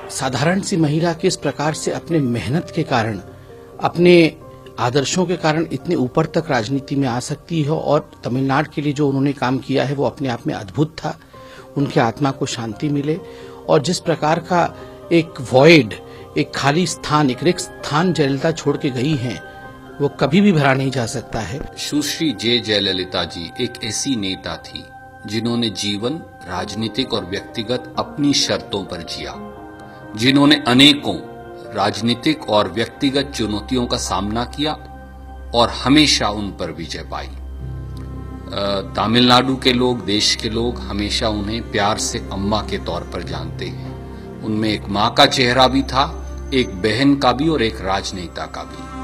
साधारण सी महिला किस प्रकार से अपने मेहनत के कारण, अपने आदर्शों के कारण इतने ऊपर तक राजनीति में आ सकती है। और तमिलनाडु के लिए जो उन्होंने काम किया है वो अपने आप में अद्भुत था। उनकी आत्मा को शांति मिले। और जिस प्रकार का एक वॉइड, एक खाली स्थान, एक रिक्त स्थान जयललिता छोड़ के गई हैं, वो कभी भी भरा नहीं जा सकता है। सुश्री जे जयललिता जी एक ऐसी नेता थी जिन्होंने जीवन राजनीतिक और व्यक्तिगत अपनी शर्तों पर जिया, जिन्होंने अनेकों राजनीतिक और व्यक्तिगत चुनौतियों का सामना किया और हमेशा उन पर विजय पाई। तमिलनाडु के लोग, देश के लोग हमेशा उन्हें प्यार से अम्मा के तौर पर जानते हैं। उनमें एक माँ का चेहरा भी था, एक बहन का भी और एक राजनेता का भी।